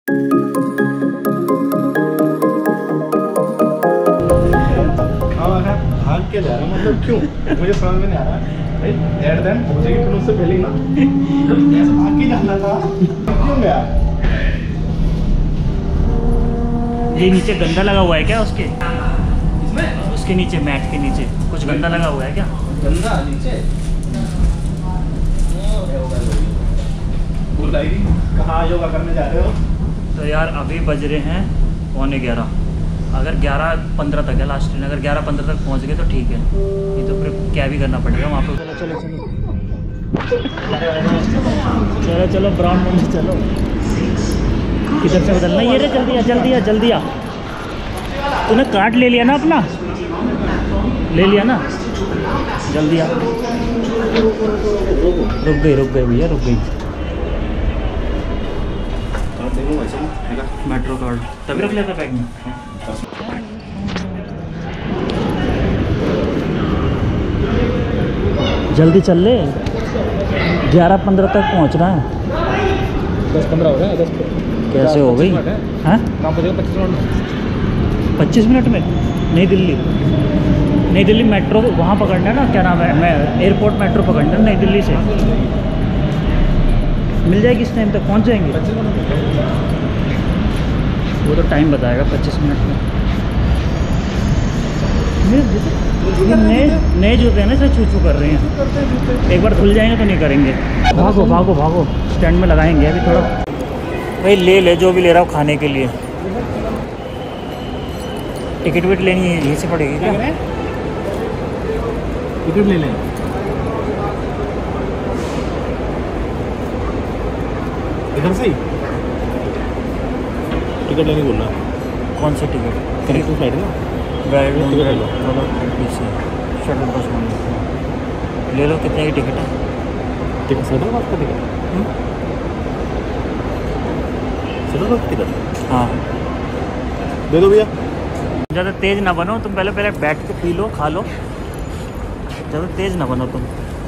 भाग के जा रहा मतलब क्यों मुझे समझ में नहीं आ रहा भाई। एट देन हो जाएगी फिर उससे पहले ही ना ऐसे भाग के जाना था क्यों गया। ये नीचे गंदा लगा हुआ है क्या उसके? इसमें उसके नीचे मैट के नीचे कुछ गंदा लगा हुआ है क्या? गंदा नीचे कहाँ योगा करने जा रहे हो? तो यार अभी बज रहे हैं 11:15। अगर 11:15 तक है लास्ट ट्रेन, अगर 11:15 तक पहुंच गए तो ठीक है, नहीं तो फिर कैब ही करना पड़ेगा वहाँ पे। चलो चलो चलो ब्राउन मंदिर चलो। किधर से बदलना? ये रे जल्दी आ जल्दी आ जल्दी आ। तूने कार्ड ले लिया ना अपना? ले लिया ना? जल्दी आ। रुक गई भैया रुक गई। मेट्रो कार्ड तभी रख लेता बैग में। जल्दी चल ले, 11:15 तक पहुंचना है। 10-15 हो गया। 10 कैसे हो गई? हाँ 25 मिनट में नई दिल्ली मेट्रो वहाँ पकड़ना है ना, क्या नाम है, मैं एयरपोर्ट मेट्रो पकड़ना है नई दिल्ली से। मिल जाएगी इस टाइम तक पहुँच जाएंगे। वो तो टाइम बताएगा 25 मिनट में। नए जूते हैं ना इसे चू कर रहे हैं। एक बार खुल जाएंगे तो नहीं करेंगे। भागो भागो भागो, स्टैंड में लगाएंगे अभी थोड़ा। भाई ले जो भी ले रहा हूँ खाने के लिए। टिकट विट लेनी है यहीं से पड़ेगी क्या? टिकट ले लें। इधर से टिकट लेने बोलना। कौन सा टिकट? कनेक्टिंग फ्लाइट है ना? शटल बस ले लो। कितने की टिकट है? टिकट शटल बस का टिकट? Shuttle bus ticket? हाँ दे दो भैया। ज़्यादा तेज़ ना बनो तुम, पहले बैठ के पी लो खा लो। ज़्यादा तेज़ ना बनो तुम।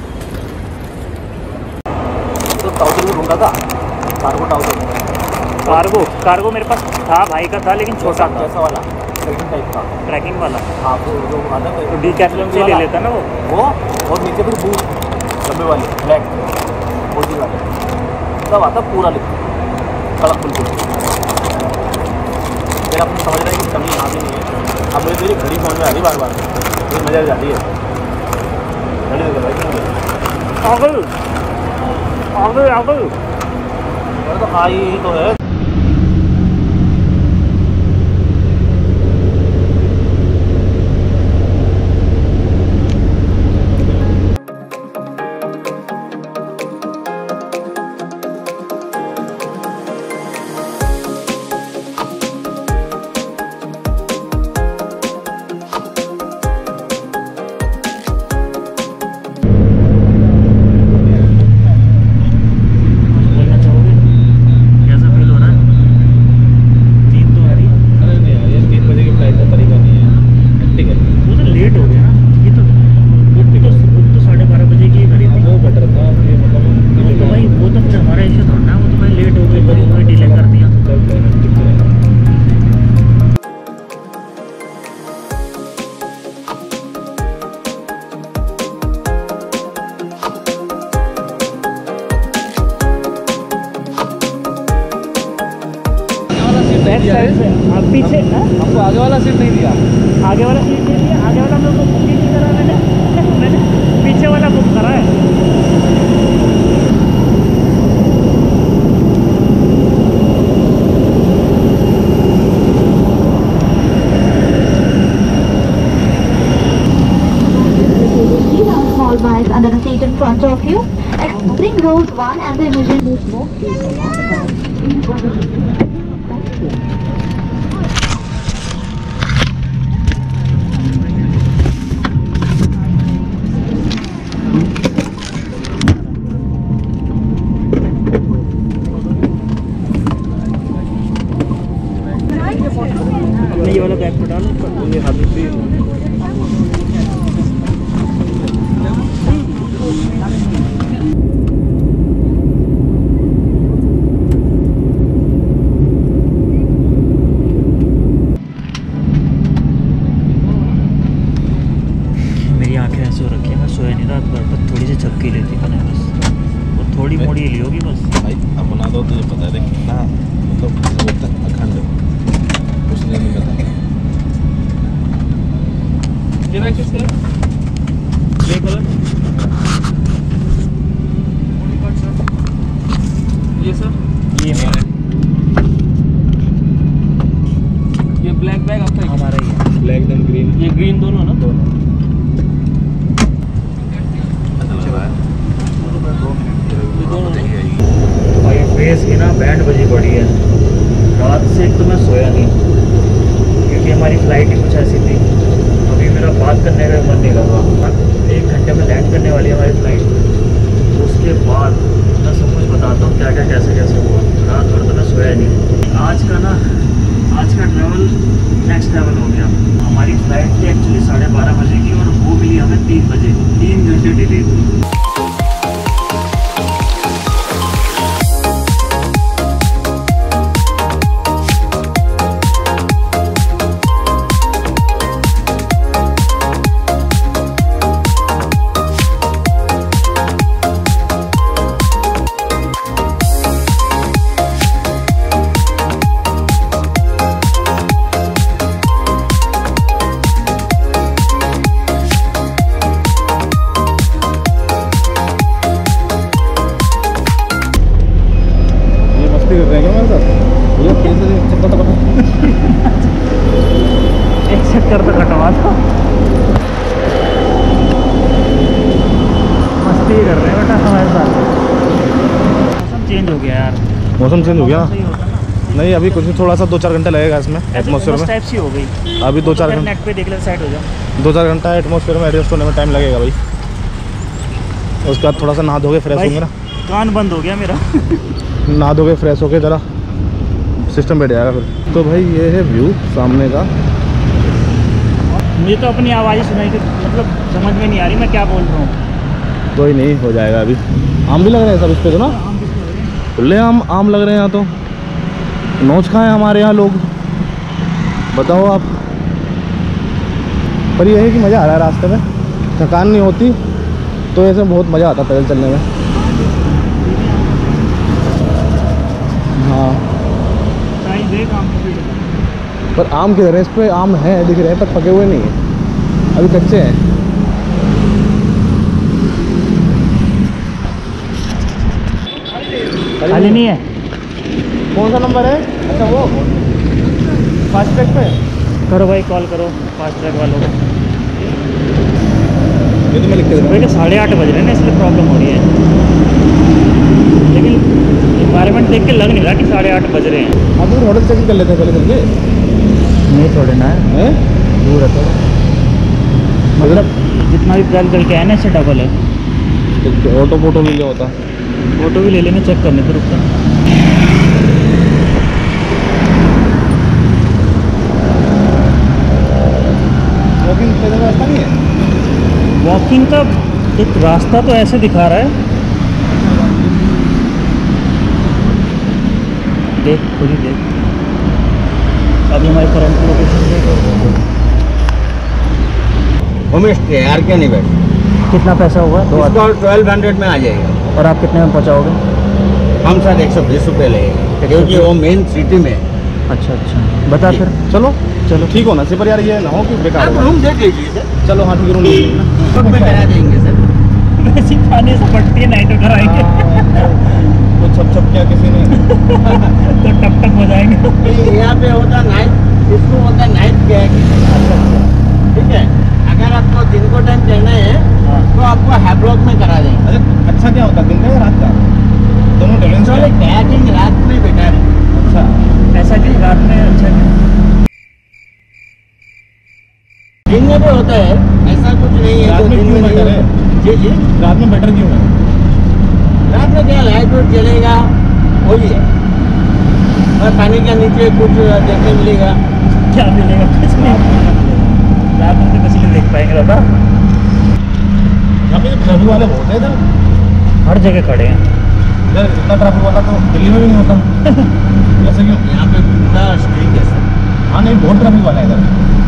तो टाउजर में ढूंढा था, कार्गो टाउजर। कार्गो मेरे पास था, भाई का था लेकिन छोटा था। ऐसा वाला ट्रैकिंग टाइप का? ट्रैकिंग वाला हाँ, तो जो आता है तो डीकैथलॉन से ले लेता ना वो। और नीचे फिर बूट लंबे वाले ब्लैक बोझी वाले सब आता पूरा लिखा कड़क बिल्कुल। फिर आपने समझ रहे हैं कि कमी यहाँ भी नहीं है। अब मेरी घड़ी समझ में आ रही बार ये मजा आ जाती है। घड़ी आ गई तो हाँ यही तो है। पीछे हमको आगे वाला सीट नहीं दिया। आगे वाला सीट नहीं दिया। आगे वाला हम लोग बुक ही नहीं करा मैंने पीछे वाला बुक करा है। Small bikes under the seat in front of you. Bring rows 1 and the emergency. ये वाला बैग पर डालो। ये हाथ भी ब्लैक देन ग्रीन। ये ग्रीन दोनों ना, दोनों। और ये फेस की ना बैंड बजी पड़ी है। रात से एक तो मैं सोया नहीं, क्योंकि हमारी फ्लाइट ही कुछ ऐसी थी। अभी मेरा बात करने का मन नहीं कर रहा। 1 घंटे में लैंड करने वाली है हमारी फ्लाइट। उसके बाद मैं सब कुछ बताता हूँ क्या क्या कैसे कैसे हुआ। रात भर तो मैं सोया नहीं। आज का ट्रैवल नेक्स्ट लेवल हो गया। हमारी फ्लाइट थी एक्चुअली 12:30 बजे की, और वो मिली हमें 3 बजे। 3 घंटे डिले थी। एक चक्कर तो कटवा था। मस्ती कर रहे हैं बेटा हमारे साथ। मौसम चेंज हो गया यार। मौसम चेंज हो गया सही होता ना। नहीं, अभी कुछ थोड़ा सा 2-4 घंटे लगेगा इसमें एटमॉस्फेयर में। टाइप सी हो गई। अभी 2-4 घंटे, नेट पे देख ले, साइड हो जाओ। 2-4 घंटा एटमॉस्फेयर में एडजस्ट होने में टाइम लगेगा भाई। उसके बाद थोड़ा सा नहा धोके फ्रेश होंगे ना। कान बंद हो गया मेरा। नहा धोके फ्रेश होके ज़रा सिस्टम बैठ जाएगा फिर। तो भाई ये है व्यू सामने का। मुझे तो अपनी आवाज़ ही सुनाई थी, मतलब समझ में नहीं आ रही मैं क्या बोल रहा हूँ। कोई नहीं, हो जाएगा अभी। आम भी लग रहे हैं सब इस पे तो ना, खुले आम लग रहे हैं यहाँ तो। नोच खाएँ हमारे यहाँ लोग, बताओ आप। पर यह है कि मज़ा आ रहा है रास्ते में, थकान नहीं होती, तो ऐसे बहुत मज़ा आता पैदल चलने में। हाँ, पर आम किधर है? इस पे आम है दिख रहे हैं, पर पके हुए नहीं है, अभी कच्चे हैं। खाली नहीं है। कौन सा नंबर है? अच्छा वो फास्ट ट्रैक पे करो भाई, कॉल करो फास्ट ट्रैक वालों को। ये तो मैं लिख के दे रहा हूँ। सुबह के 8:30 बज रहे हैं ना, इसलिए प्रॉब्लम हो रही है। लेकिन इन्वायरमेंट देख के लग नहीं रहा कि 8:30 बज रहे हैं। आप होटल चेक कर लेते हैं पहले चल के। नहीं छोड़े ना है, दूर है तो। मतलब जितना भी पैदल चल के आए ना, इससे डबल है। तो ऑटो फोटो भी ले होता, फोटो भी ले लेंगे, चेक करने पर रुकता। वॉकिंग पैदल रास्ता नहीं है। वॉकिंग का एक रास्ता तो ऐसे दिखा रहा है, देख खुद ही देख। अभी हमारी करंट लोकेशन होम स्टे यार क्या नहीं बैठ। कितना पैसा होगा? 2 इसको 1200 में आ जाएगा। और आप कितने में पहुँचाओगे? हम साथ 120 रुपये लगेगा, क्योंकि वो मेन सिटी में है। अच्छा अच्छा, बता फिर। चलो चलो ठीक हो ना से, पर यार ये ना हो कि बेकार आप हो। रूम देख लीजिए सर, चलो हाँ ठीक है, रूम ले लेंगे ना। सब में करा देंगे सर। वैसे खाने से पड़ती है, नाइट में कराएंगे तो छप छप क्या किसी ने तो टप टप हो जाएंगे। यहाँ पे होता नाइट, इसको होता नाइट कैग। ठीक है, अगर आपको दिन को टाइम करना है तो आपको हैवलॉक में करा देंगे। अच्छा क्या होता है, दिन का या रात का? दोनों डिफरेंस चलो कैगिंग रात में बेटर है। अच्छा, ऐसा कि रात में अच्छा है। दिन में भी होता है, ऐसा कुछ नहीं है। रात तो में दिन क्यों में नहीं बेटर है? होता। जी जी, रात में बेटर क्यों है? रात में क्या लाइट वाइट जलेगा, वही है। और पानी के नीचे कुछ देखने मिलेगा। क्या मिलेगा? कुछ नहीं। रात में तो कुछ नहीं देख पाएंगे दादा। यहाँ पे ट्रैफिक वाले बहुत है इधर। हर जगह खड़े हैं। इधर इतना ट्रैफिक वाला तो दिल्ली में भी नहीं होता। ऐसा क्यों? यहाँ पे पूरा स्ट्रिक्ट है सर। हाँ नहीं, बहुत ट्रैफिक वाला है इधर।